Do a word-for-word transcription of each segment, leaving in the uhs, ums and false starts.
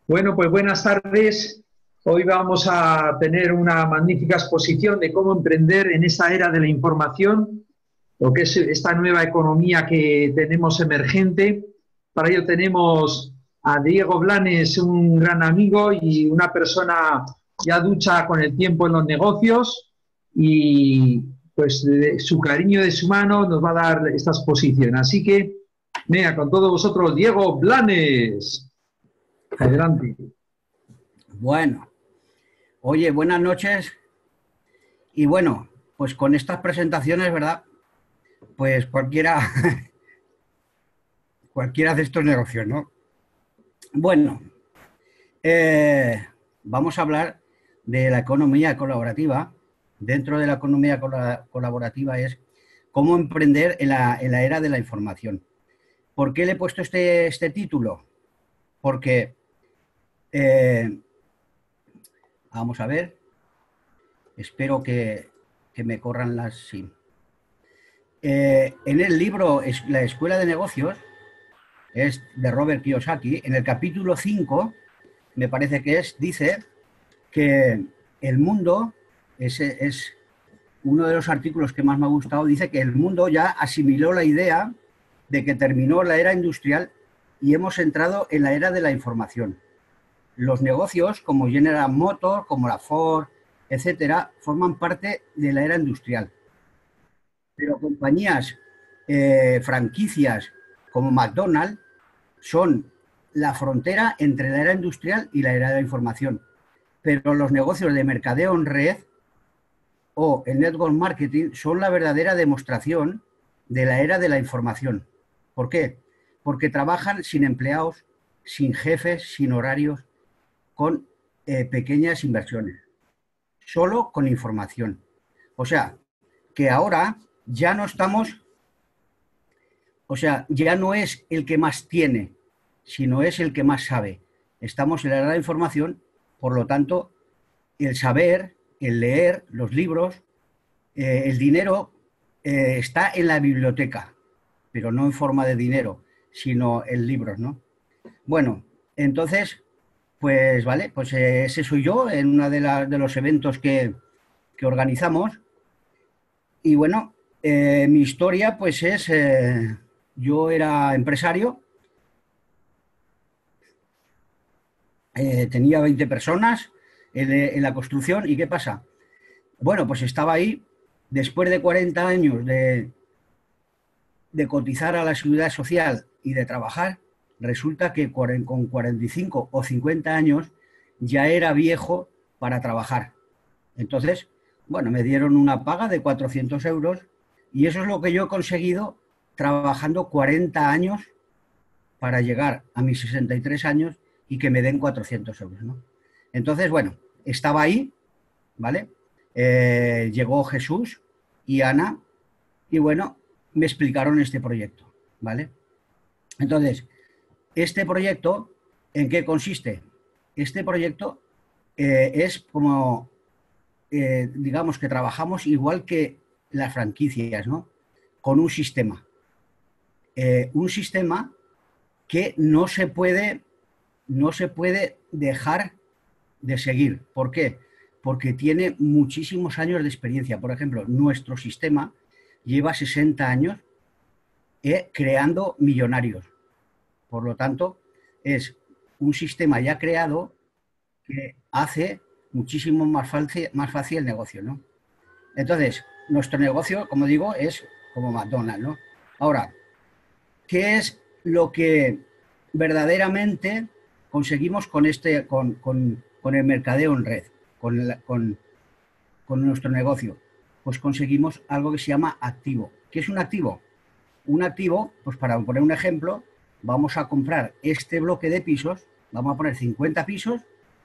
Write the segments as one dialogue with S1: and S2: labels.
S1: Bueno, pues buenas tardes. Hoy vamos a tener una magnífica exposición de cómo emprender en esta era de la información, lo que es esta nueva economía que tenemos emergente. Para ello tenemos a Diego Blanes, un gran amigo y una persona ya ducha con el tiempo en los negocios y pues de su cariño de su mano nos va a dar esta exposición. Así que, venga, con todos vosotros, Diego Blanes. Adelante.
S2: Bueno, oye, buenas noches. Y bueno, pues con estas presentaciones, ¿verdad? Pues cualquiera, cualquiera de estos negocios, ¿no? Bueno, eh, vamos a hablar de la economía colaborativa. Dentro de la economía colaborativa es cómo emprender en la, en la era de la información. ¿Por qué le he puesto este, este título? Porque, eh, vamos a ver, espero que, que me corran las... Sí. Eh, en el libro La Escuela de Negocios, es de Robert Kiyosaki, en el capítulo cinco, me parece que es, dice que el mundo, ese es uno de los artículos que más me ha gustado, dice que el mundo ya asimiló la idea de que terminó la era industrial y hemos entrado en la era de la información. Los negocios como General Motors, como la Ford, etcétera, forman parte de la era industrial. Pero compañías, eh, franquicias como McDonald's son la frontera entre la era industrial y la era de la información. Pero los negocios de mercadeo en red o el network marketing son la verdadera demostración de la era de la información. ¿Por qué? Porque trabajan sin empleados, sin jefes, sin horarios, con eh, pequeñas inversiones, solo con información. O sea, que ahora ya no estamos, o sea, ya no es el que más tiene, sino es el que más sabe. Estamos en la era de la información, por lo tanto, el saber, el leer, los libros, eh, el dinero eh, está en la biblioteca, pero no en forma de dinero, sino en libros, ¿no? Bueno, entonces, pues vale, pues eh, ese soy yo en uno de, la, de los eventos que, que organizamos. Y bueno, eh, mi historia pues es, eh, yo era empresario, eh, tenía veinte personas en, en la construcción. ¿Y qué pasa? Bueno, pues estaba ahí después de cuarenta años de, de cotizar a la seguridad social y de trabajar. Resulta que con cuarenta y cinco o cincuenta años ya era viejo para trabajar. Entonces, bueno, me dieron una paga de cuatrocientos euros y eso es lo que yo he conseguido trabajando cuarenta años para llegar a mis sesenta y tres años y que me den cuatrocientos euros, ¿no? Entonces, bueno, estaba ahí, ¿vale? Eh, llegó Jesús y Ana y, bueno, me explicaron este proyecto, ¿vale? Entonces, este proyecto, ¿en qué consiste? Este proyecto eh, es como, eh, digamos que trabajamos igual que las franquicias, ¿no? Con un sistema. Eh, un sistema que no se puede, no se puede dejar de seguir. ¿Por qué? Porque tiene muchísimos años de experiencia. Por ejemplo, nuestro sistema lleva sesenta años eh, creando millonarios. Por lo tanto, es un sistema ya creado que hace muchísimo más fácil, más fácil el negocio, ¿no? Entonces, nuestro negocio, como digo, es como McDonald's, ¿no? Ahora, ¿qué es lo que verdaderamente conseguimos con, este, con, con, con el mercadeo en red, con, la, con, con nuestro negocio? Pues conseguimos algo que se llama activo. ¿Qué es un activo? Un activo, pues para poner un ejemplo, vamos a comprar este bloque de pisos, vamos a poner cincuenta pisos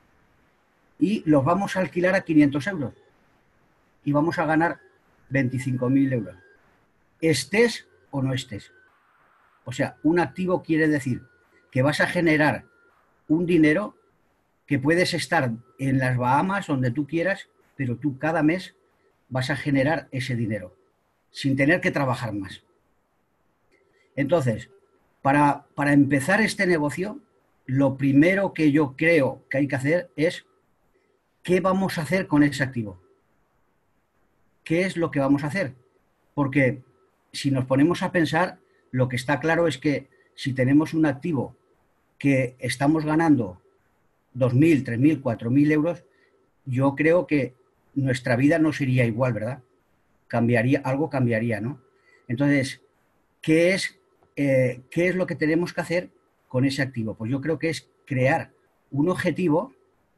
S2: y los vamos a alquilar a quinientos euros y vamos a ganar veinticinco mil euros. Estés o no estés. O sea, un activo quiere decir que vas a generar un dinero que puedes estar en las Bahamas, donde tú quieras, pero tú cada mes vas a generar ese dinero sin tener que trabajar más. Entonces, para, para empezar este negocio, lo primero que yo creo que hay que hacer es ¿qué vamos a hacer con ese activo? ¿Qué es lo que vamos a hacer? Porque si nos ponemos a pensar, lo que está claro es que si tenemos un activo que estamos ganando dos mil, tres mil, cuatro mil euros, yo creo que nuestra vida no sería igual, ¿verdad? Cambiaría, algo cambiaría, ¿no? Entonces, ¿qué es, eh, ¿qué es lo que tenemos que hacer con ese activo? Pues yo creo que es crear un objetivo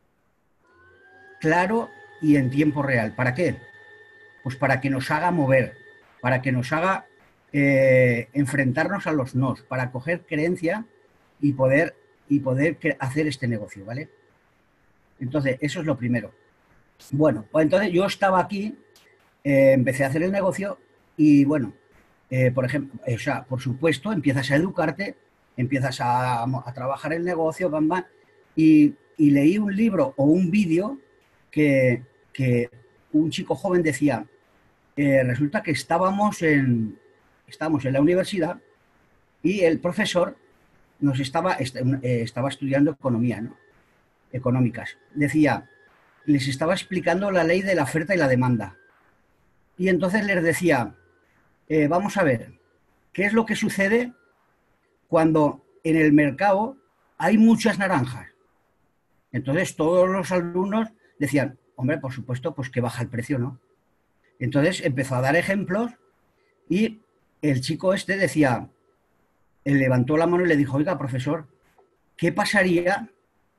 S2: claro y en tiempo real. ¿Para qué? Pues para que nos haga mover, para que nos haga eh, enfrentarnos a los nos, para coger creencia y poder, y poder hacer este negocio, ¿vale? Entonces, eso es lo primero. Bueno, pues entonces yo estaba aquí, eh, empecé a hacer el negocio y bueno, eh, por ejemplo, o sea, por supuesto, empiezas a educarte, empiezas a, a trabajar el negocio, bam, bam, y, y leí un libro o un vídeo que, que un chico joven decía, eh, resulta que estábamos en, estábamos en la universidad y el profesor nos estaba, est eh, estaba estudiando economía, ¿no? Económicas. Decía, les estaba explicando la ley de la oferta y la demanda. Y entonces les decía, eh, vamos a ver, ¿qué es lo que sucede cuando en el mercado hay muchas naranjas? Entonces todos los alumnos decían, hombre, por supuesto, pues que baja el precio, ¿no? Entonces empezó a dar ejemplos y el chico este decía, él levantó la mano y le dijo, oiga, profesor, ¿qué pasaría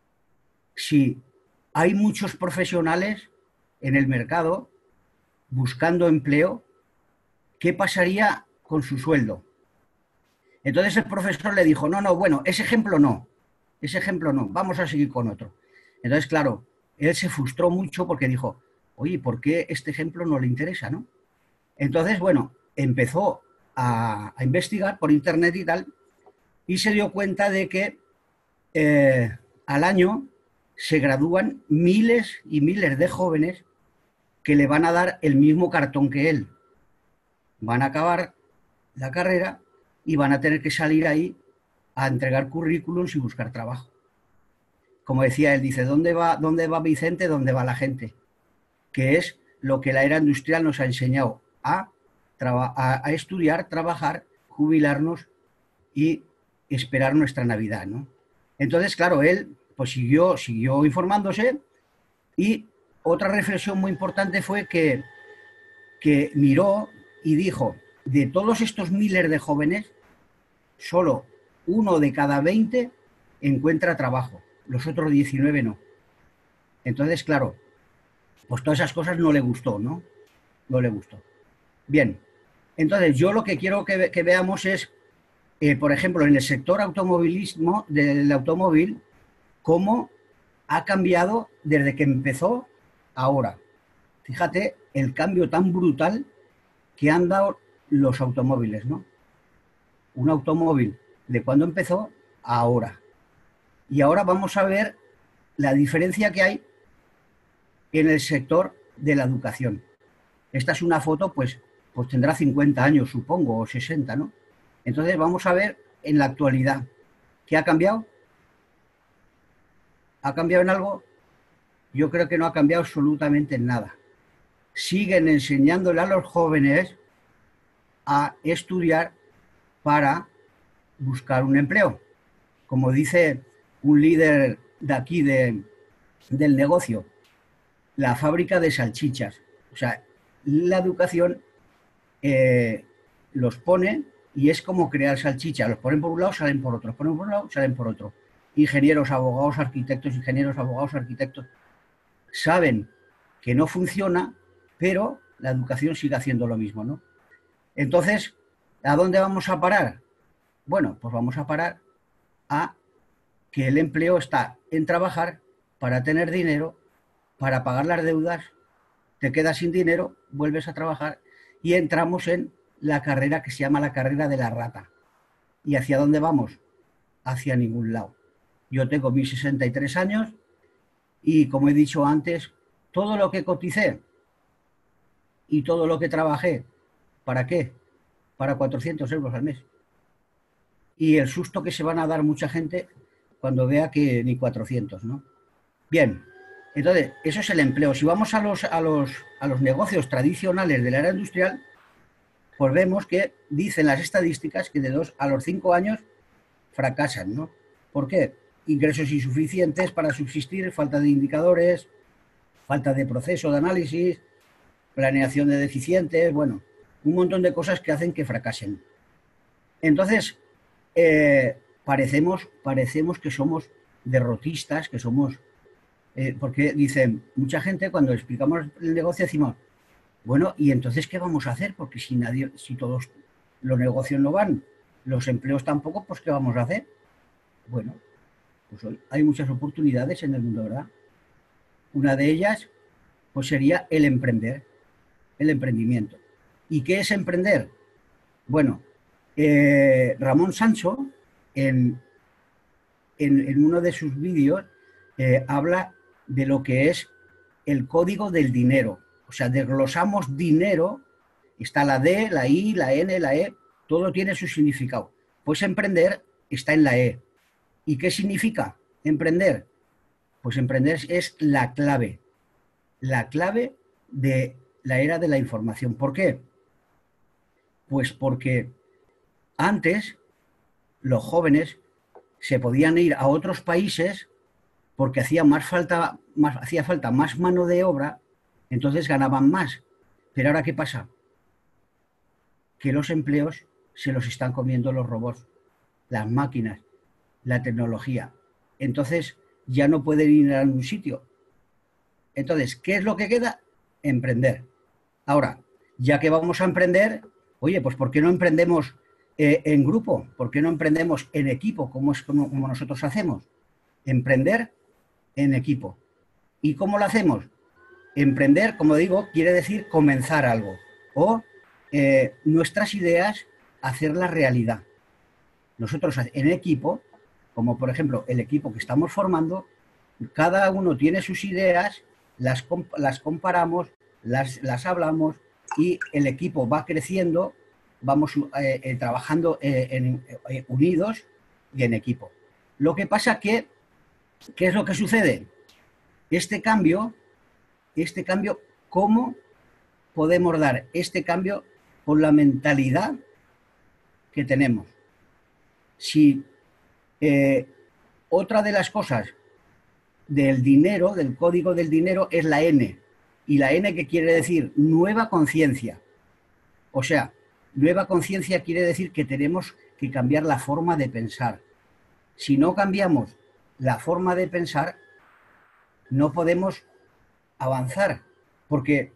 S2: si hay muchos profesionales en el mercado buscando empleo? ¿Qué pasaría con su sueldo? Entonces el profesor le dijo, no, no, bueno, ese ejemplo no, ese ejemplo no, vamos a seguir con otro. Entonces, claro, él se frustró mucho porque dijo, oye, ¿por qué este ejemplo no le interesa, no? Entonces, bueno, empezó a, a investigar por internet y tal, y se dio cuenta de que eh, al año se gradúan miles y miles de jóvenes que le van a dar el mismo cartón que él. Van a acabar la carrera y van a tener que salir ahí a entregar currículums y buscar trabajo. Como decía él, dice, ¿dónde va, dónde va Vicente? ¿Dónde va la gente? Que es lo que la era industrial nos ha enseñado, a, a, a estudiar, trabajar, jubilarnos y esperar nuestra Navidad, ¿no? Entonces, claro, él pues siguió, siguió informándose y otra reflexión muy importante fue que, que miró y dijo, de todos estos miles de jóvenes, solo uno de cada veinte encuentra trabajo, los otros diecinueve no. Entonces, claro, pues todas esas cosas no le gustó, ¿no? No le gustó. Bien, entonces yo lo que quiero que, que veamos es, eh, por ejemplo, en el sector automovilismo, del automóvil, cómo ha cambiado desde que empezó ahora. Fíjate el cambio tan brutal que han dado los automóviles, ¿no? Un automóvil de cuando empezó a ahora. Y ahora vamos a ver la diferencia que hay en el sector de la educación. Esta es una foto, pues, pues tendrá cincuenta años, supongo, o sesenta, ¿no? Entonces vamos a ver en la actualidad. ¿Qué ha cambiado? ¿Ha cambiado en algo? Yo creo que no ha cambiado absolutamente en nada. Siguen enseñándole a los jóvenes a estudiar para buscar un empleo. Como dice un líder de aquí de, del negocio, la fábrica de salchichas. O sea, la educación eh, los pone y es como crear salchichas. Los ponen por un lado, salen por otro. Los ponen por un lado, salen por otro. Ingenieros, abogados, arquitectos, ingenieros, abogados, arquitectos, saben que no funciona, pero la educación sigue haciendo lo mismo, ¿no? Entonces, ¿a dónde vamos a parar? Bueno, pues vamos a parar a que el empleo está en trabajar para tener dinero, para pagar las deudas, te quedas sin dinero, vuelves a trabajar y entramos en la carrera que se llama la carrera de la rata. ¿Y hacia dónde vamos? Hacia ningún lado. Yo tengo mis sesenta y tres años y, como he dicho antes, todo lo que coticé y todo lo que trabajé, ¿para qué? Para cuatrocientos euros al mes. Y el susto que se van a dar mucha gente cuando vea que ni cuatrocientos, ¿no? Bien, entonces, eso es el empleo. Si vamos a los, a los, a los negocios tradicionales de la era industrial, pues vemos que dicen las estadísticas que de dos a los cinco años fracasan, ¿no? ¿Por qué? Ingresos insuficientes para subsistir, falta de indicadores, falta de proceso de análisis, planeación de deficientes, bueno, un montón de cosas que hacen que fracasen. Entonces, eh, parecemos, parecemos que somos derrotistas, que somos... Eh, porque dicen, mucha gente cuando explicamos el negocio decimos, bueno, ¿y entonces qué vamos a hacer? Porque si nadie, si todos los negocios no van, los empleos tampoco, pues ¿qué vamos a hacer? Bueno, pues hoy hay muchas oportunidades en el mundo, ¿verdad? Una de ellas, pues sería el emprender, el emprendimiento. ¿Y qué es emprender? Bueno, eh, Ramón Sancho, en, en, en uno de sus vídeos, eh, habla de lo que es el código del dinero. O sea, desglosamos dinero, está la D, la I, la N, la E, todo tiene su significado. Pues emprender está en la E. ¿Y qué significa emprender? Pues emprender es la clave, la clave de la era de la información. ¿Por qué? Pues porque antes los jóvenes se podían ir a otros países porque hacía más falta, más, hacía falta más mano de obra, entonces ganaban más. Pero ahora, ¿qué pasa? Que los empleos se los están comiendo los robots, las máquinas, la tecnología. Entonces ya no pueden ir a un sitio. Entonces, ¿qué es lo que queda? Emprender. Ahora, ya que vamos a emprender, oye, pues ¿por qué no emprendemos eh, en grupo? ¿Por qué no emprendemos en equipo, como es como, como nosotros hacemos? Emprender en equipo. ¿Y cómo lo hacemos? Emprender, como digo, quiere decir comenzar algo o eh, nuestras ideas hacerlas realidad. Nosotros en equipo, como por ejemplo el equipo que estamos formando, cada uno tiene sus ideas, las, comp las comparamos, las, las hablamos y el equipo va creciendo, vamos eh, eh, trabajando eh, en, eh, unidos y en equipo. Lo que pasa que, ¿qué es lo que sucede? Este cambio, este cambio, ¿cómo podemos dar este cambio con la mentalidad que tenemos? Si eh, otra de las cosas del dinero, del código del dinero, es la N. Y la N, ¿qué quiere decir? Nueva conciencia. O sea, nueva conciencia quiere decir que tenemos que cambiar la forma de pensar. Si no cambiamos la forma de pensar, no podemos avanzar. Porque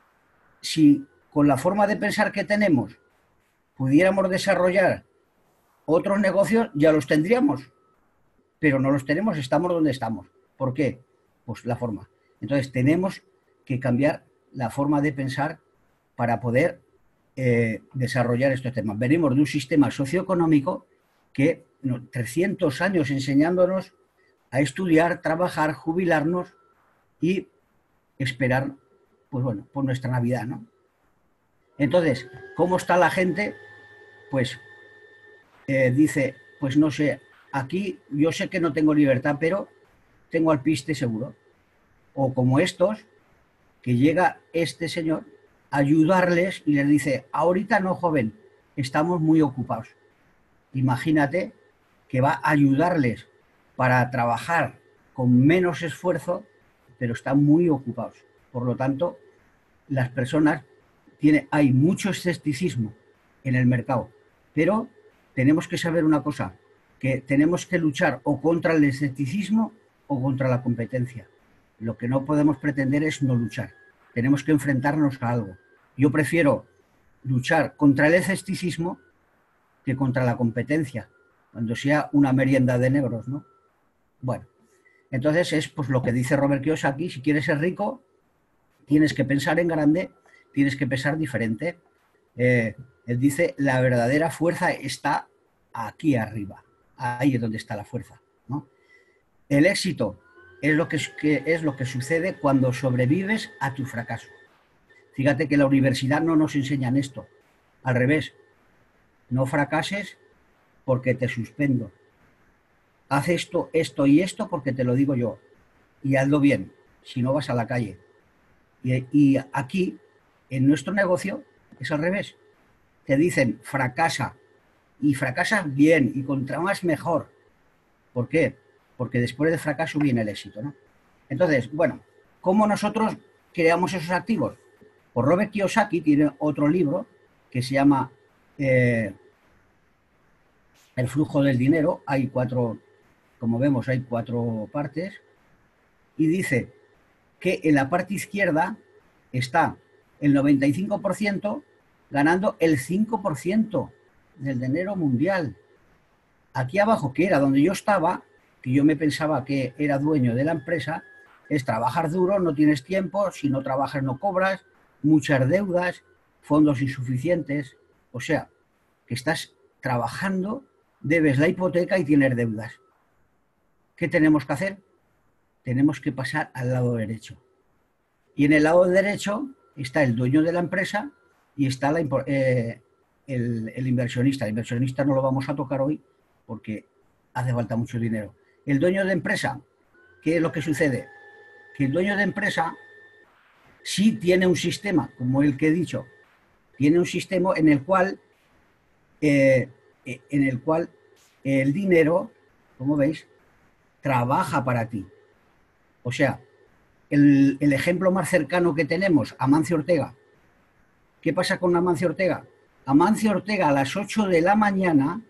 S2: si con la forma de pensar que tenemos pudiéramos desarrollar otros negocios, ya los tendríamos. Pero no los tenemos, estamos donde estamos. ¿Por qué? Pues la forma. Entonces tenemos que cambiar la forma de pensar para poder eh, desarrollar estos temas. Venimos de un sistema socioeconómico que no, trescientos años enseñándonos a estudiar, trabajar, jubilarnos y esperar, pues bueno, por nuestra Navidad, ¿no? Entonces, ¿cómo está la gente? Pues eh, dice, pues no sé, aquí yo sé que no tengo libertad, pero tengo alpiste seguro. O como estos, que llega este señor a ayudarles y les dice, ahorita no, joven, estamos muy ocupados. Imagínate que va a ayudarles para trabajar con menos esfuerzo, pero están muy ocupados. Por lo tanto, las personas, tiene, hay mucho escepticismo en el mercado, pero tenemos que saber una cosa, que tenemos que luchar o contra el escepticismo o contra la competencia. Lo que no podemos pretender es no luchar. Tenemos que enfrentarnos a algo. Yo prefiero luchar contra el escepticismo que contra la competencia, cuando sea una merienda de negros, ¿no? Bueno, entonces es pues lo que dice Robert Kiyosaki, si quieres ser rico, tienes que pensar en grande, tienes que pensar diferente. Eh, él dice, la verdadera fuerza está aquí arriba, ahí es donde está la fuerza, ¿no? El éxito es lo que, que, es lo que sucede cuando sobrevives a tu fracaso. Fíjate que la universidad no nos enseñan esto, al revés, no fracases porque te suspendo. haz esto, esto y esto porque te lo digo yo. Y hazlo bien, si no vas a la calle. Y, y aquí, en nuestro negocio, es al revés. Te dicen, fracasa. Y fracasas bien, y contra más mejor. ¿Por qué? Porque después del fracaso viene el éxito, ¿no? Entonces, bueno, ¿cómo nosotros creamos esos activos? Pues Robert Kiyosaki tiene otro libro que se llama eh, El flujo del dinero. Hay cuatro, como vemos, hay cuatro partes. Y dice que en la parte izquierda está el noventa y cinco por ciento ganando el cinco por ciento del dinero mundial. Aquí abajo, que era donde yo estaba, que yo me pensaba que era dueño de la empresa, es trabajar duro, no tienes tiempo, si no trabajas no cobras, muchas deudas, fondos insuficientes, o sea, que estás trabajando, debes la hipoteca y tienes deudas. ¿Qué tenemos que hacer? Tenemos que pasar al lado derecho. Y en el lado derecho está el dueño de la empresa y está la, eh, el, el inversionista. El inversionista no lo vamos a tocar hoy porque hace falta mucho dinero. El dueño de empresa, ¿qué es lo que sucede? Que el dueño de empresa sí tiene un sistema, como el que he dicho, tiene un sistema en el cual, eh, en el cual el dinero, como veis, trabaja para ti. O sea, el, el ejemplo más cercano que tenemos, Amancio Ortega. ¿Qué pasa con Amancio Ortega? Amancio Ortega a las ocho de la mañana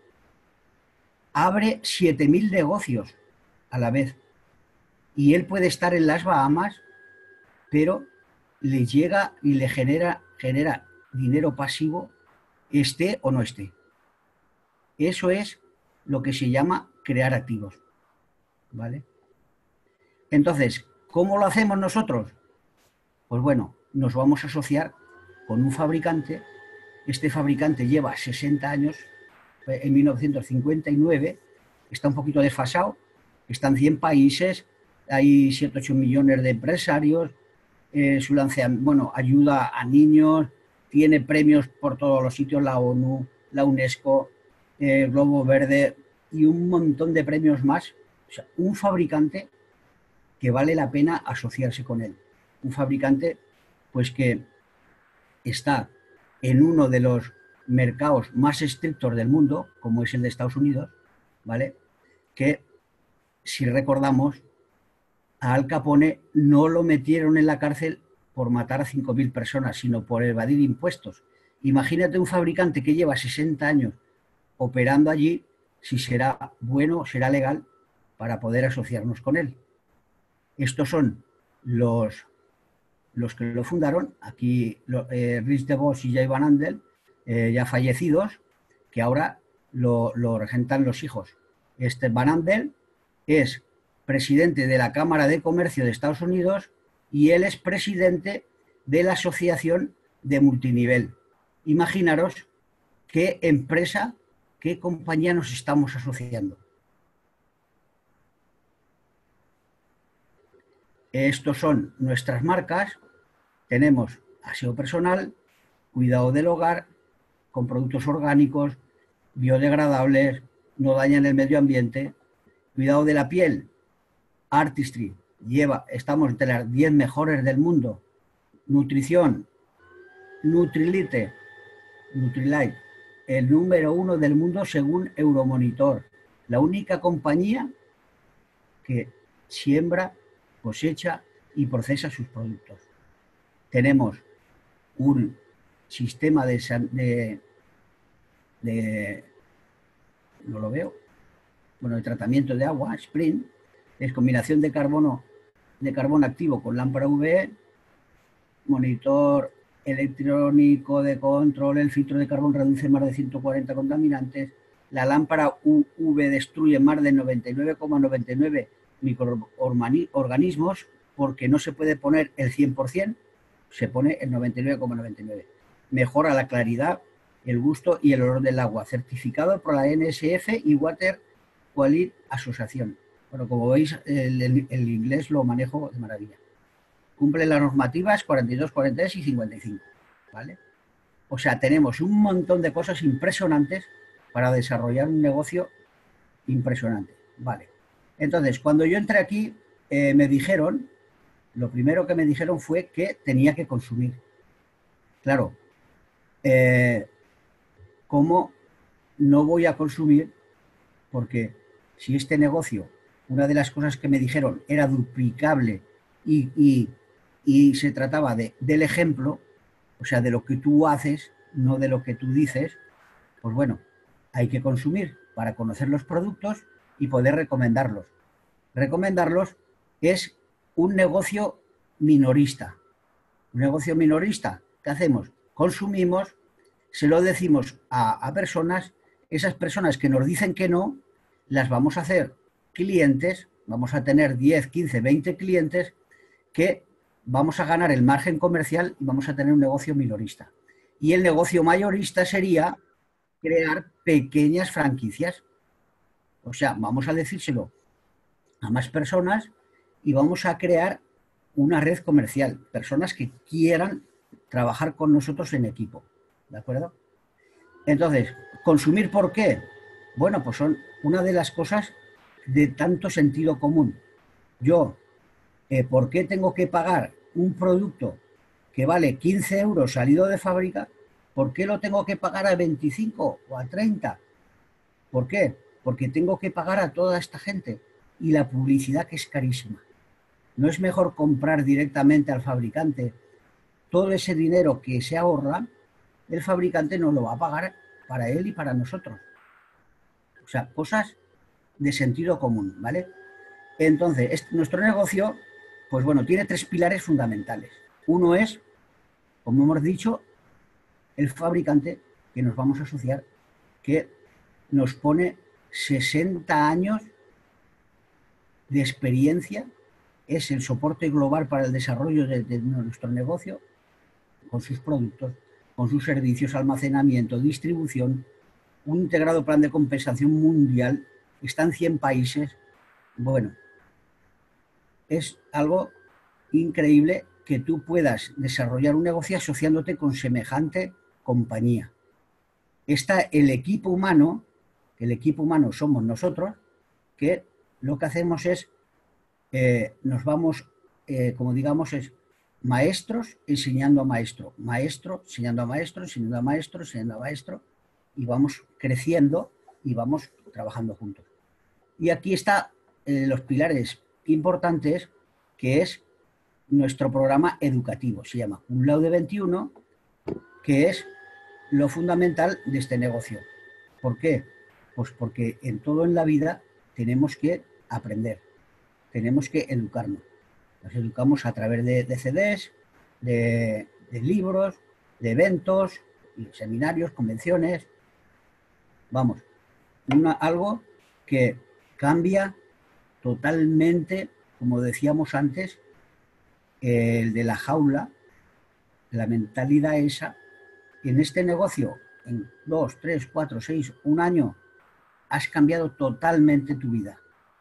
S2: abre siete mil negocios a la vez. Y él puede estar en las Bahamas, pero le llega y le genera, genera dinero pasivo, esté o no esté. Eso es lo que se llama crear activos. ¿Vale? Entonces, ¿cómo lo hacemos nosotros? Pues bueno, nos vamos a asociar con un fabricante. Este fabricante lleva sesenta años, en mil novecientos cincuenta y nueve, está un poquito desfasado, está en cien países, hay siete u ocho millones de empresarios, eh, su lanzamiento, bueno, ayuda a niños, tiene premios por todos los sitios, la ONU, la UNESCO, eh, Globo Verde y un montón de premios más. O sea, un fabricante que vale la pena asociarse con él. Un fabricante, pues que está en uno de los mercados más estrictos del mundo, como es el de Estados Unidos, ¿vale? Que, si recordamos, a Al Capone no lo metieron en la cárcel por matar a cinco mil personas, sino por evadir impuestos. Imagínate un fabricante que lleva sesenta años operando allí, si será bueno, será legal para poder asociarnos con él. Estos son los, los que lo fundaron, aquí eh, Rich DeVos y Jay Van Andel, eh, ya fallecidos, que ahora lo, lo regentan los hijos. Este Van Andel es presidente de la Cámara de Comercio de Estados Unidos y él es presidente de la Asociación de Multinivel. Imaginaros qué empresa, qué compañía nos estamos asociando. Estos son nuestras marcas. Tenemos aseo personal, cuidado del hogar, con productos orgánicos, biodegradables, no dañan el medio ambiente, cuidado de la piel, Artistry, lleva, estamos entre las diez mejores del mundo, nutrición, Nutrilite, Nutrilite, el número uno del mundo según Euromonitor, la única compañía que siembra, cosecha y procesa sus productos. Tenemos un sistema de, de, de no lo veo, bueno, de tratamiento de agua, Sprint, es combinación de carbono, de carbón activo con lámpara U V E, monitor electrónico de control, el filtro de carbón reduce más de ciento cuarenta contaminantes, la lámpara U V destruye más de noventa y nueve coma noventa y nueve microorganismos porque no se puede poner el cien por cien, se pone el noventa y nueve coma noventa y nueve. Mejora la claridad, el gusto y el olor del agua, certificado por la N S F y Water Quality Association. Bueno, como veis, el, el, el inglés lo manejo de maravilla. Cumple las normativas cuarenta y dos, cuarenta y tres y cincuenta y cinco, ¿vale? O sea, tenemos un montón de cosas impresionantes para desarrollar un negocio impresionante, ¿vale? Entonces, cuando yo entré aquí, eh, me dijeron, lo primero que me dijeron fue que tenía que consumir. Claro, eh, ¿cómo no voy a consumir? Porque si este negocio, una de las cosas que me dijeron era duplicable y, y, y se trataba de, del ejemplo, o sea, de lo que tú haces, no de lo que tú dices, pues bueno, hay que consumir para conocer los productos y poder recomendarlos. Recomendarlos es un negocio minorista. Un negocio minorista, ¿qué hacemos? Consumimos, se lo decimos a, a personas, esas personas que nos dicen que no, las vamos a hacer clientes, vamos a tener diez, quince, veinte clientes que vamos a ganar el margen comercial y vamos a tener un negocio minorista. Y el negocio mayorista sería crear pequeñas franquicias. O sea, vamos a decírselo a más personas y vamos a crear una red comercial, personas que quieran trabajar con nosotros en equipo, ¿de acuerdo? Entonces, ¿consumir por qué? Bueno, pues son una de las cosas de tanto sentido común. Yo, eh, ¿por qué tengo que pagar un producto que vale quince euros salido de fábrica? ¿Por qué lo tengo que pagar a veinticinco o a treinta? ¿Por qué? Porque tengo que pagar a toda esta gente y la publicidad, que es carísima. ¿No es mejor comprar directamente al fabricante? Todo ese dinero que se ahorra, el fabricante nos lo va a pagar para él y para nosotros. O sea, cosas de sentido común, ¿vale? Entonces, este, nuestro negocio, pues bueno, tiene tres pilares fundamentales. Uno es, como hemos dicho, el fabricante que nos vamos a asociar, que nos pone sesenta años de experiencia, es el soporte global para el desarrollo de, de nuestro negocio, con sus productos, con sus servicios, almacenamiento, distribución, un integrado plan de compensación mundial, está en cien países. Bueno, es algo increíble que tú puedas desarrollar un negocio asociándote con semejante compañía. Está el equipo humano, el equipo humano somos nosotros, que lo que hacemos es, eh, nos vamos, eh, como digamos, es maestros enseñando a maestro, maestro enseñando a maestro, enseñando a maestro, enseñando a maestro, y vamos creciendo y vamos trabajando juntos. Y aquí están eh, los pilares importantes, que es nuestro programa educativo, se llama Cum Laude veintiuno, que es lo fundamental de este negocio. ¿Por qué? Pues porque en todo en la vida tenemos que aprender, tenemos que educarnos. Nos educamos a través de, de C Ds, de, de libros, de eventos, seminarios, convenciones. Vamos, una, algo que cambia totalmente, como decíamos antes, el de la jaula, la mentalidad esa. En este negocio, en dos, tres, cuatro, seis, un año, has cambiado totalmente tu vida.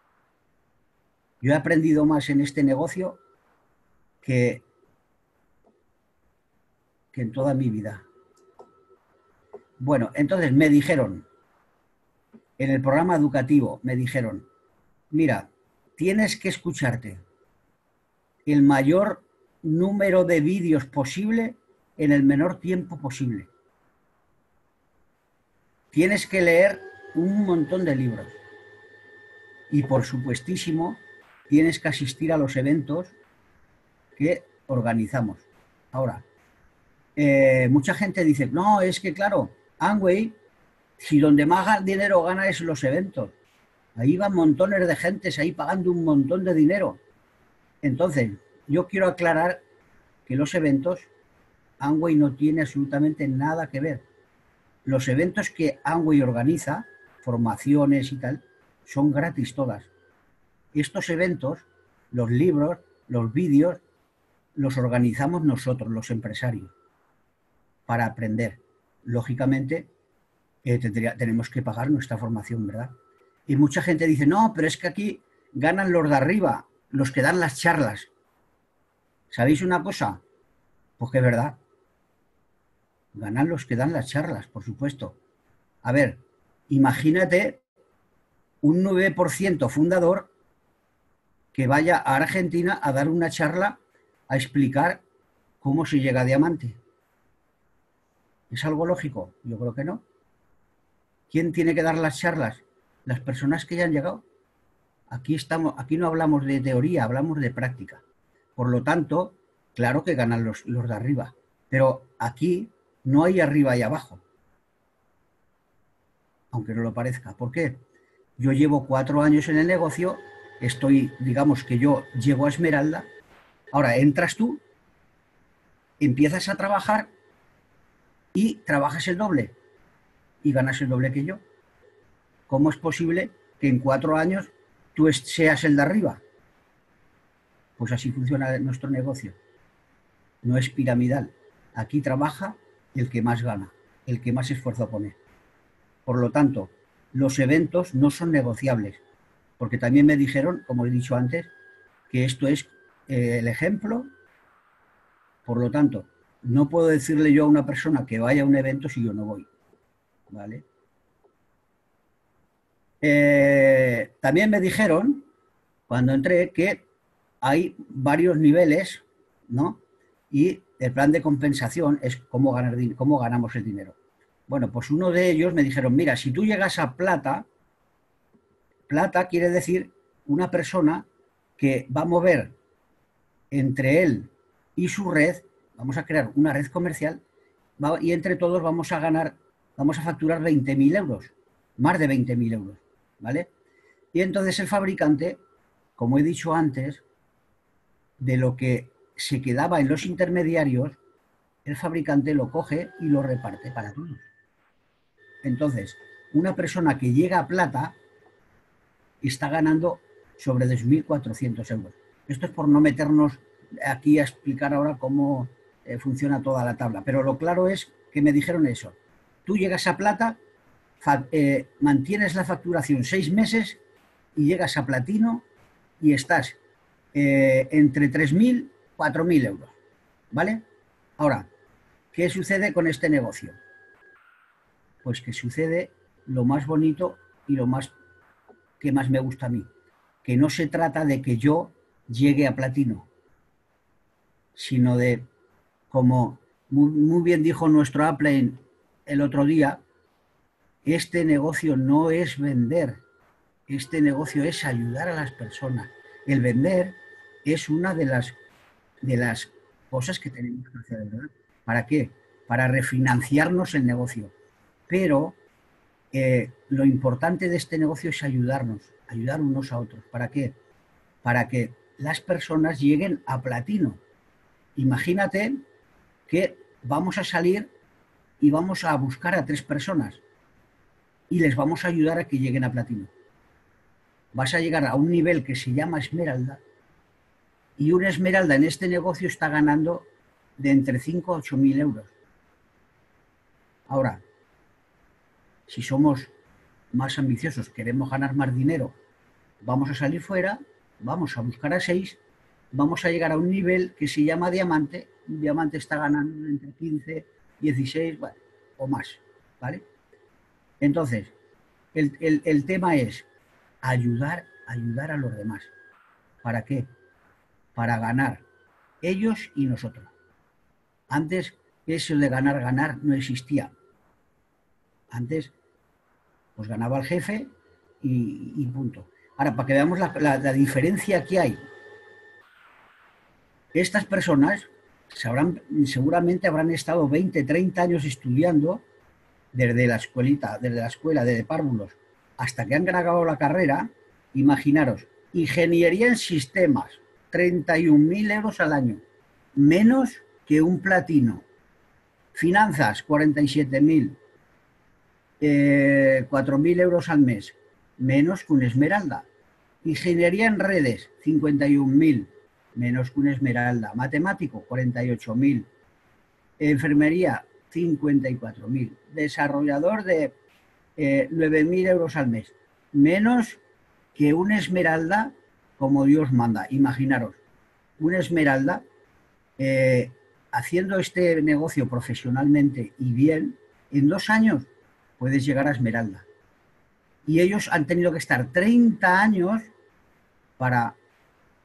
S2: Yo he aprendido más en este negocio que, que en toda mi vida. Bueno, entonces me dijeron, en el programa educativo, me dijeron, mira, tienes que escucharte el mayor número de vídeos posible en el menor tiempo posible. Tienes que leer un montón de libros. Y por supuestísimo, tienes que asistir a los eventos que organizamos. Ahora, eh, mucha gente dice, no, es que claro, Amway, si donde más dinero gana es los eventos. Ahí van montones de gentes ahí pagando un montón de dinero. Entonces, yo quiero aclarar que los eventos, Amway no tiene absolutamente nada que ver. Los eventos que Amway organiza, formaciones y tal, son gratis todas. Estos eventos, los libros, los vídeos, los organizamos nosotros, los empresarios, para aprender. Lógicamente, eh, tendría, tenemos que pagar nuestra formación, ¿verdad? Y mucha gente dice, no, pero es que aquí ganan los de arriba, los que dan las charlas. ¿Sabéis una cosa? Pues que es verdad. Ganan los que dan las charlas, por supuesto. A ver, imagínate un nueve por ciento fundador que vaya a Argentina a dar una charla a explicar cómo se llega a diamante. ¿Es algo lógico? Yo creo que no. ¿Quién tiene que dar las charlas? Las personas que ya han llegado. Aquí, estamos, aquí no hablamos de teoría, hablamos de práctica. Por lo tanto, claro que ganan los, los de arriba. Pero aquí no hay arriba y abajo. Aunque no lo parezca. ¿Por qué? Yo llevo cuatro años en el negocio, estoy, digamos que yo llego a Esmeralda. Ahora entras tú, empiezas a trabajar y trabajas el doble y ganas el doble que yo. ¿Cómo es posible que en cuatro años tú seas el de arriba? Pues así funciona nuestro negocio. No es piramidal. Aquí trabaja el que más gana, el que más esfuerzo pone. Por lo tanto, los eventos no son negociables, porque también me dijeron, como he dicho antes, que esto es eh, el ejemplo. Por lo tanto, no puedo decirle yo a una persona que vaya a un evento si yo no voy. ¿Vale? Eh, también me dijeron, cuando entré, que hay varios niveles, ¿no? Y el plan de compensación es cómo, ganar, cómo ganamos el dinero. Bueno, pues uno de ellos me dijeron, mira, si tú llegas a plata, plata quiere decir una persona que va a mover entre él y su red, vamos a crear una red comercial va, y entre todos vamos a ganar, vamos a facturar veinte mil euros, más de veinte mil euros, ¿vale? Y entonces el fabricante, como he dicho antes, de lo que se quedaba en los intermediarios, el fabricante lo coge y lo reparte para todos. Entonces, una persona que llega a plata está ganando sobre dos mil cuatrocientos euros. Esto es por no meternos aquí a explicar ahora cómo eh, funciona toda la tabla. Pero lo claro es que me dijeron eso. Tú llegas a plata, eh, mantienes la facturación seis meses y llegas a platino y estás eh, entre tres mil, cuatro mil euros. ¿Vale? Ahora, ¿qué sucede con este negocio? Pues que sucede lo más bonito y lo más que más me gusta a mí. Que no se trata de que yo llegue a platino, sino de, como muy, muy bien dijo nuestro Upline el otro día, este negocio no es vender, este negocio es ayudar a las personas. El vender es una de las, de las cosas que tenemos que hacer, ¿verdad? ¿Para qué? Para refinanciarnos el negocio. Pero eh, lo importante de este negocio es ayudarnos, ayudar unos a otros. ¿Para qué? Para que las personas lleguen a platino. Imagínate que vamos a salir y vamos a buscar a tres personas y les vamos a ayudar a que lleguen a platino. Vas a llegar a un nivel que se llama esmeralda y una esmeralda en este negocio está ganando de entre cinco a ocho mil euros. Ahora, si somos más ambiciosos, queremos ganar más dinero, vamos a salir fuera, vamos a buscar a seis, vamos a llegar a un nivel que se llama diamante. Un diamante está ganando entre quince, dieciséis, bueno, o más, ¿vale? Entonces, el, el, el tema es ayudar, ayudar a los demás. ¿Para qué? Para ganar ellos y nosotros. Antes, eso de ganar, ganar no existía. Antes, pues ganaba el jefe y, y punto. Ahora, para que veamos la, la, la diferencia que hay. Estas personas sabrán, seguramente habrán estado veinte, treinta años estudiando desde la escuelita, desde la escuela de párvulos hasta que han grabado la carrera. Imaginaros, ingeniería en sistemas, treinta y un mil euros al año, menos que un platino. Finanzas, cuarenta y siete mil, eh, cuatro mil euros al mes, menos que un esmeralda. Ingeniería en redes, cincuenta y un mil, menos que un esmeralda. Matemático, cuarenta y ocho mil. Enfermería, cincuenta y cuatro mil. Desarrollador de eh, nueve mil euros al mes, menos que un esmeralda como Dios manda. Imaginaros, un esmeralda eh, haciendo este negocio profesionalmente y bien, en dos años puedes llegar a esmeralda. Y ellos han tenido que estar treinta años para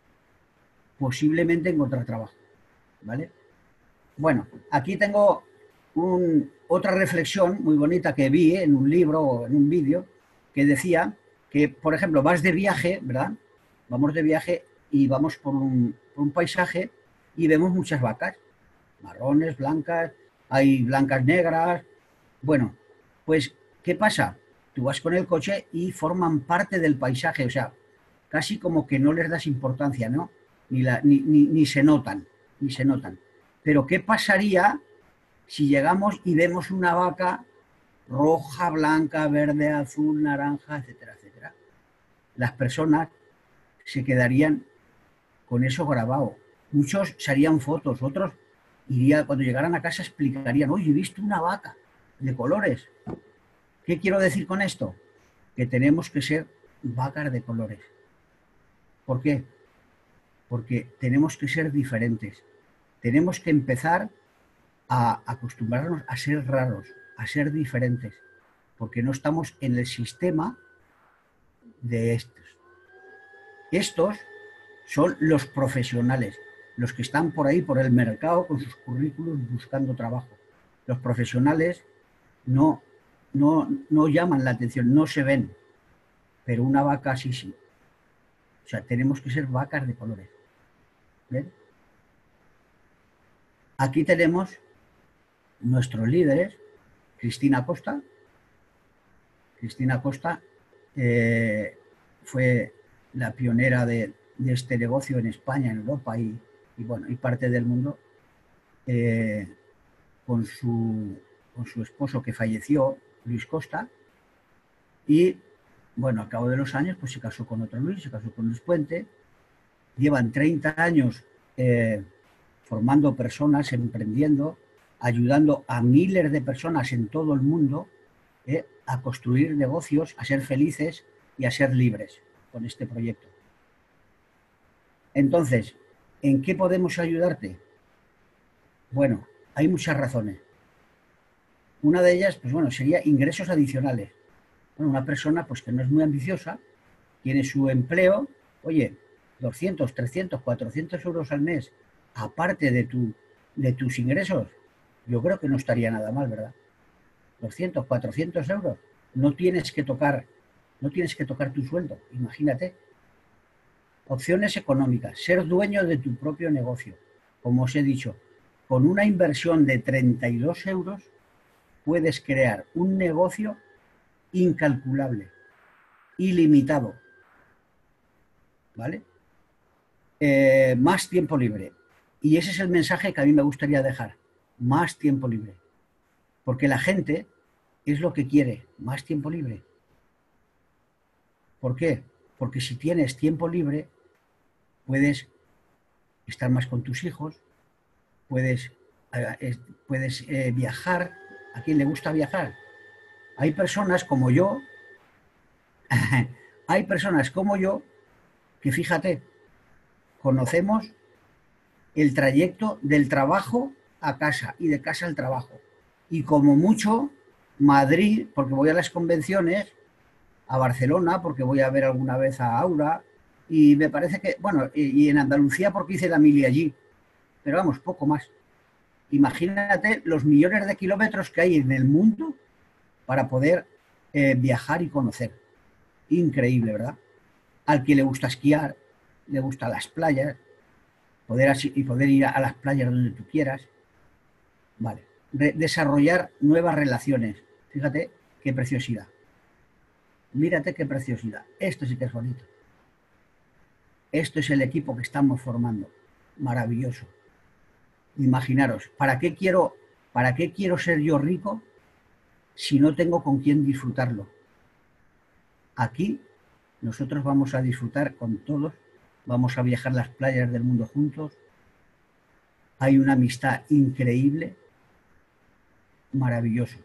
S2: posiblemente encontrar trabajo, ¿vale? Bueno, aquí tengo un, otra reflexión muy bonita que vi en un libro o en un vídeo que decía que, por ejemplo, vas de viaje, ¿verdad? Vamos de viaje y vamos por un, por un paisaje y vemos muchas vacas, marrones, blancas, hay blancas negras. Bueno, pues, ¿qué pasa? Tú vas con el coche y forman parte del paisaje, o sea, casi como que no les das importancia, ¿no? Ni, la, ni, ni, ni se notan, ni se notan. Pero ¿qué pasaría si llegamos y vemos una vaca roja, blanca, verde, azul, naranja, etcétera, etcétera? Las personas se quedarían con eso grabado. Muchos se harían fotos, otros iría, cuando llegaran a casa explicarían, oye, he visto una vaca de colores. ¿Qué quiero decir con esto? Que tenemos que ser vacas de colores. ¿Por qué? Porque tenemos que ser diferentes. Tenemos que empezar a acostumbrarnos a ser raros, a ser diferentes, porque no estamos en el sistema de estos. Estos son los profesionales, los que están por ahí, por el mercado, con sus currículos buscando trabajo. Los profesionales no, no, no llaman la atención, no se ven, pero una vaca sí, sí. O sea, tenemos que ser vacas de colores. ¿Ven? Aquí tenemos nuestros líderes, Cristina Costa. Cristina Costa eh, fue la pionera de, de este negocio en España, en Europa y, y, bueno, y parte del mundo, eh, con, su, con su esposo que falleció, Luis Costa, y bueno, al cabo de los años pues se casó con otro Luis, se casó con Luis Puente. Llevan treinta años eh, formando personas, emprendiendo, ayudando a miles de personas en todo el mundo eh, a construir negocios, a ser felices y a ser libres con este proyecto. Entonces, ¿en qué podemos ayudarte? Bueno, hay muchas razones. Una de ellas, pues bueno, sería ingresos adicionales. Bueno, una persona pues que no es muy ambiciosa, tiene su empleo, oye, doscientos, trescientos, cuatrocientos euros al mes, aparte de, tu, de tus ingresos, yo creo que no estaría nada mal, ¿verdad? doscientos, cuatrocientos euros. No tienes que tocar, no tienes que tocar tu sueldo, imagínate. Opciones económicas, ser dueño de tu propio negocio. Como os he dicho, con una inversión de treinta y dos euros puedes crear un negocio incalculable, ilimitado. ¿Vale? Eh, más tiempo libre. Y ese es el mensaje que a mí me gustaría dejar. Más tiempo libre. Porque la gente es lo que quiere, más tiempo libre. ¿Por qué? Porque si tienes tiempo libre, puedes estar más con tus hijos, puedes, eh, puedes eh, viajar. ¿A quién le gusta viajar? Hay personas como yo, hay personas como yo que, fíjate, conocemos el trayecto del trabajo a casa y de casa al trabajo. Y como mucho, Madrid, porque voy a las convenciones, a Barcelona, porque voy a ver alguna vez a Aura, y me parece que, bueno, y, y en Andalucía porque hice la mili allí, pero vamos, poco más. Imagínate los millones de kilómetros que hay en el mundo para poder eh, viajar y conocer. Increíble, ¿verdad? Al que le gusta esquiar, le gustan las playas, poder así, y poder ir a, a las playas donde tú quieras. Vale. Re desarrollar nuevas relaciones. Fíjate qué preciosidad. Mírate qué preciosidad. Esto sí que es bonito. Esto es el equipo que estamos formando. Maravilloso. Imaginaros, ¿para qué quiero, para qué quiero ser yo rico si no tengo con quién disfrutarlo? Aquí nosotros vamos a disfrutar con todos, vamos a viajar las playas del mundo juntos. Hay una amistad increíble, maravilloso.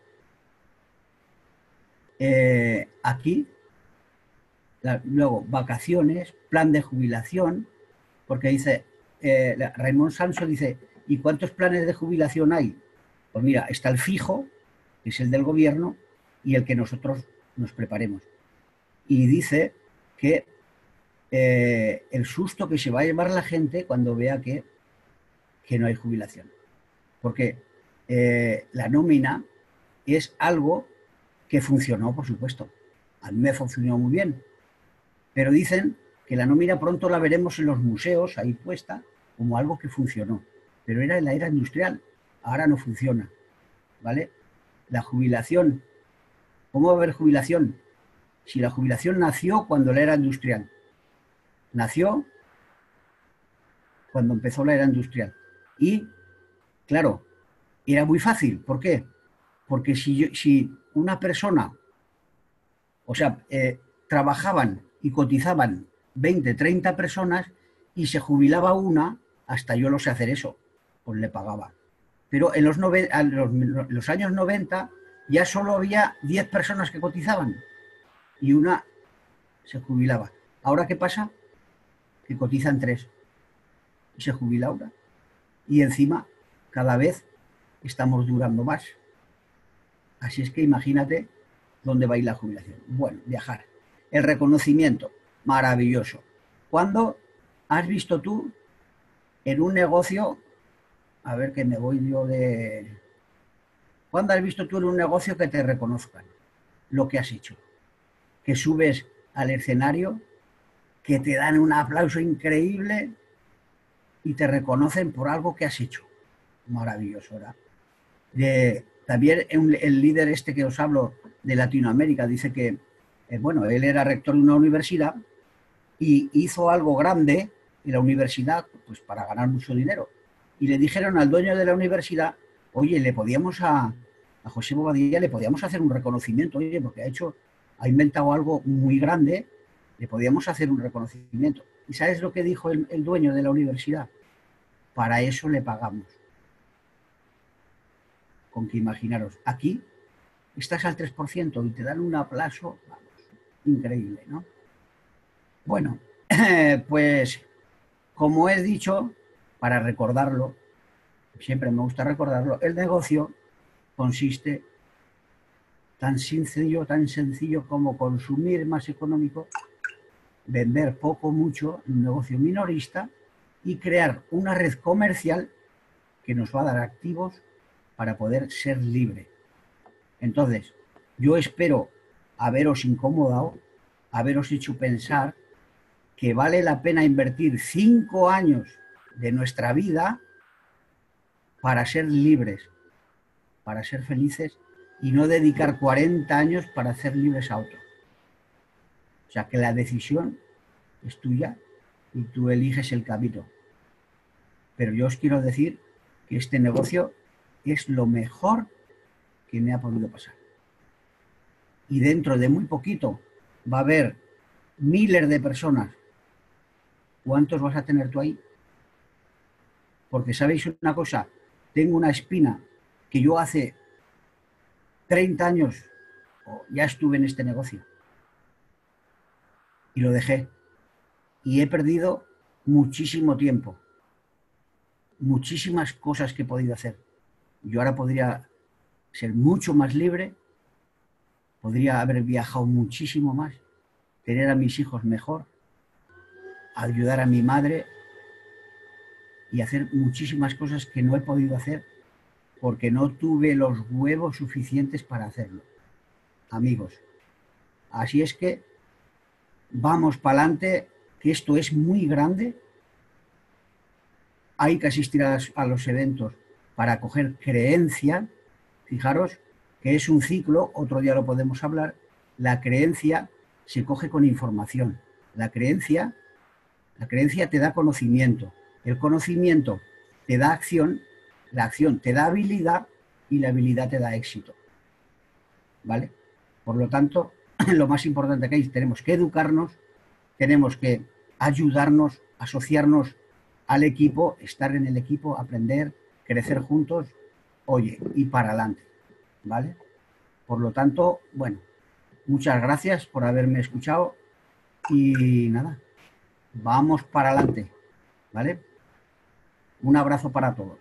S2: Eh, aquí, la, luego, vacaciones, plan de jubilación, porque dice, eh, Raymond Sanso dice, ¿y cuántos planes de jubilación hay? Pues mira, está el fijo, que es el del gobierno, y el que nosotros nos preparemos. Y dice que eh, el susto que se va a llevar la gente cuando vea que, que no hay jubilación. Porque eh, la nómina es algo que funcionó, por supuesto. A mí me funcionó muy bien. Pero dicen que la nómina pronto la veremos en los museos, ahí puesta, como algo que funcionó. Pero era en la era industrial, ahora no funciona. ¿Vale? La jubilación. ¿Cómo va a haber jubilación? Si la jubilación nació cuando la era industrial. Nació cuando empezó la era industrial. Y, claro, era muy fácil. ¿Por qué? Porque si, yo, si una persona, o sea, eh, trabajaban y cotizaban veinte, treinta personas y se jubilaba una, hasta yo lo sé hacer eso, pues le pagaba. Pero en los, nove, los, los años noventa ya solo había diez personas que cotizaban y una se jubilaba. ¿Ahora qué pasa? Que cotizan tres y se jubila una. Y encima, cada vez estamos durando más. Así es que imagínate dónde va a ir la jubilación. Bueno, viajar. El reconocimiento, maravilloso. ¿Cuándo has visto tú en un negocio, a ver que me voy yo de... ¿Cuándo has visto tú en un negocio que te reconozcan lo que has hecho? Que subes al escenario, que te dan un aplauso increíble y te reconocen por algo que has hecho. Maravilloso, ¿verdad? De, también el, el líder este que os hablo de Latinoamérica dice que, eh, bueno, él era rector de una universidad y hizo algo grande en la universidad pues para ganar mucho dinero. Y le dijeron al dueño de la universidad, oye, le podíamos a, a José Bobadilla le podíamos hacer un reconocimiento, oye, porque ha hecho, ha inventado algo muy grande, le podíamos hacer un reconocimiento. ¿Y sabes lo que dijo el, el dueño de la universidad? Para eso le pagamos. Con que imaginaros, aquí estás al tres por ciento y te dan un aplauso, vamos, increíble, ¿no? Bueno, pues como he dicho, para recordarlo, siempre me gusta recordarlo, el negocio consiste tan sencillo, tan sencillo como consumir más económico, vender poco, mucho, un negocio minorista y crear una red comercial que nos va a dar activos para poder ser libre. Entonces, yo espero haberos incomodado, haberos hecho pensar que vale la pena invertir cinco años de nuestra vida para ser libres, para ser felices y no dedicar cuarenta años para hacer libres a otros. O sea, que la decisión es tuya y tú eliges el camino. Pero yo os quiero decir que este negocio es lo mejor que me ha podido pasar. Y dentro de muy poquito va a haber miles de personas. ¿Cuántos vas a tener tú ahí? Porque sabéis una cosa, tengo una espina que yo hace treinta años ya estuve en este negocio y lo dejé. Y he perdido muchísimo tiempo, muchísimas cosas que he podido hacer. Yo ahora podría ser mucho más libre, podría haber viajado muchísimo más, tener a mis hijos mejor, ayudar a mi madre y hacer muchísimas cosas que no he podido hacer porque no tuve los huevos suficientes para hacerlo. Amigos, así es que vamos para adelante, que esto es muy grande. Hay que asistir a, las, a los eventos para coger creencia. Fijaros que es un ciclo, otro día lo podemos hablar. La creencia se coge con información. La creencia, la creencia te da conocimiento. El conocimiento te da acción, la acción te da habilidad y la habilidad te da éxito. ¿Vale? Por lo tanto, lo más importante que hay, tenemos que educarnos, tenemos que ayudarnos, asociarnos al equipo, estar en el equipo, aprender, crecer juntos, oye, y para adelante, ¿vale? Por lo tanto, bueno, muchas gracias por haberme escuchado y nada, vamos para adelante, ¿vale? Un abrazo para todos.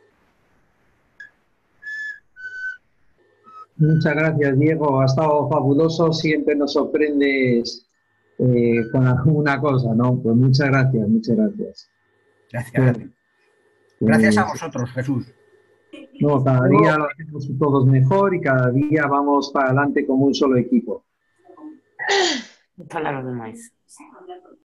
S1: Muchas gracias, Diego. Ha estado fabuloso. Siempre nos sorprendes eh, con alguna cosa, ¿no? Pues muchas gracias, muchas gracias.
S2: Gracias.
S1: Pues,
S2: Gracias a
S1: pues,
S2: vosotros, Jesús.
S1: no, cada
S2: Yo,
S1: día lo hacemos todos mejor y cada día vamos para adelante como un solo equipo.
S3: Falaram demais.